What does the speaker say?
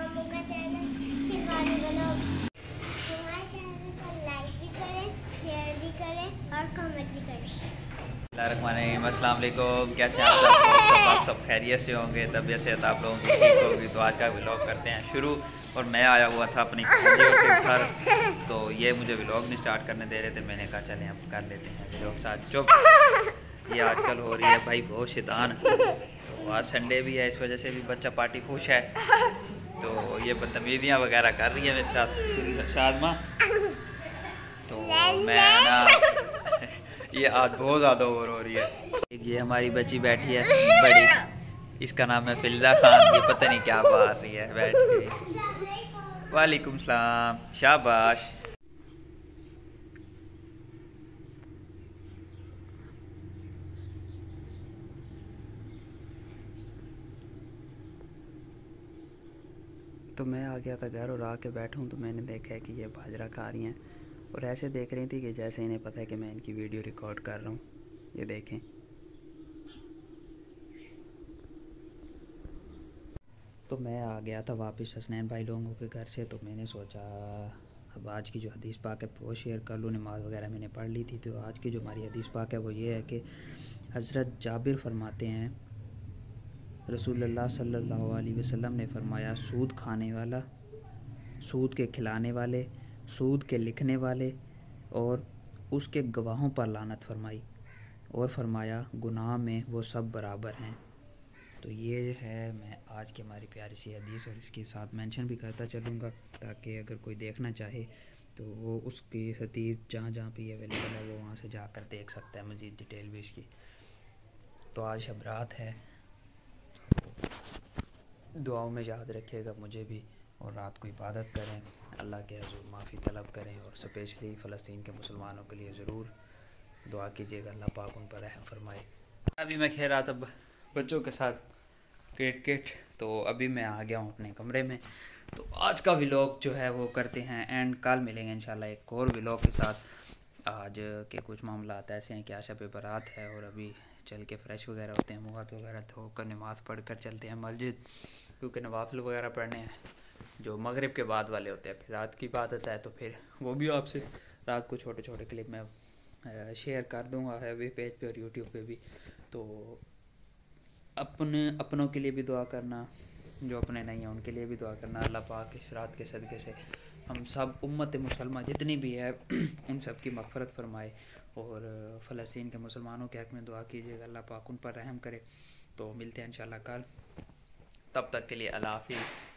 लोगों का channel Shivani vlogs. हमारे चैनल को लाइक भी करें, शेयर भी करें और कमेंट भी करें। अस्सलाम वालेकुम। कैसे आप सब खैरियत से होंगे, तबीयत सेहत आप लोगों की ठीक होगी। तो आज का व्लॉग करते हैं शुरू। और मैं आया हुआ था अपनी भांजी के घर, तो ये मुझे व्लॉग नहीं स्टार्ट करने दे रहे थे। मैंने कहा चलें अब कर लेते हैं व्लॉग स्टार्ट। चुप, ये आजकल हो रही है भाई बहुत शैतान। तो आज संडे भी है, इस वजह से भी बच्चा पार्टी खुश है। तो ये बदतमीजियाँ वगैरह कर रही है मेरे साथ शादमा। तो मैं ना ये आज बहुत ज़्यादा ओवर हो रही है। ये हमारी बच्ची बैठी है बड़ी, इसका नाम है फिल्जा खान। ये पता नहीं क्या बात रही है बैठ के। वालेकुम सलाम, शाबाश। तो मैं आ गया था घर और आके बैठा हूँ, तो मैंने देखा है कि ये बाजरा खा रही हैं और ऐसे देख रही थी कि जैसे इन्हें पता है कि मैं इनकी वीडियो रिकॉर्ड कर रहा हूँ। ये देखें। तो मैं आ गया था वापस हसनैन भाई लोगों के घर से। तो मैंने सोचा अब आज की जो हदीस पाक है वो शेयर कर लूँ। नमाज़ वगैरह मैंने पढ़ ली थी। तो आज की जो हमारी हदीस पाक है वो ये है कि हज़रत जाबिर फरमाते हैं रसूलुल्लाह सल्लल्लाहु अलैहि वसल्लम ने फरमाया, सूद खाने वाला, सूद के खिलाने वाले, सूद के लिखने वाले और उसके गवाहों पर लानत फरमाई और फरमाया गुनाह में वो सब बराबर हैं। तो ये है मैं आज की हमारी प्यारी सी हदीस, और इसके साथ मेंशन भी करता चलूँगा ताकि अगर कोई देखना चाहे तो वो उसकी हदीस जहाँ जहाँ पे अवेलेबल है वो वहाँ से जाकर देख सकता है मज़ीद डिटेल भी इसकी। तो आज शब रात है, दुआओं में याद रखिएगा मुझे भी, और रात को इबादत करें, अल्लाह के हज़ूर माफ़ी तलब करें, और स्पेशली फ़लस्तीन के मुसलमानों के लिए ज़रूर दुआ कीजिएगा, अल्लाह पाक उन पर रहम फरमाए। अभी मैं खेल रहा था बच्चों के साथ क्रिकेट, तो अभी मैं आ गया हूँ अपने कमरे में। तो आज का व्लॉग जो है वो करते हैं एंड कल मिलेंगे इंशाल्लाह एक और व्लॉग के साथ। आज के कुछ मामला ऐसे हैं कि आशा पे बारात है और अभी चल के फ्रेश वगैरह होते हैं, मुँह हाथ वगैरह धोकर नमाज़ पढ़ कर चलते हैं मस्जिद, क्योंकि नवाफिल वगैरह पढ़ने हैं जो मगरिब के बाद वाले होते हैं। फिर रात की बात आता है तो फिर वो भी आपसे रात को छोटे छोटे क्लिप में शेयर कर दूँगा है भी पेज पे और यूट्यूब पे भी। तो अपनों के लिए भी दुआ करना, जो अपने नहीं हैं उनके लिए भी दुआ करना। अल्लाह पाक इस रात के सदक़े से हम सब उम्मत मुसलमान जितनी भी है उन सब की मग़फ़रत फ़रमाए, और फ़लस्तीन के मुसलमानों के हक़ में दुआ कीजिएगा, अल्लाह पाक उन पर रहम करे। तो मिलते हैं इंशाल्लाह कल, तब तक के लिए अल्लाह हाफ़िज़।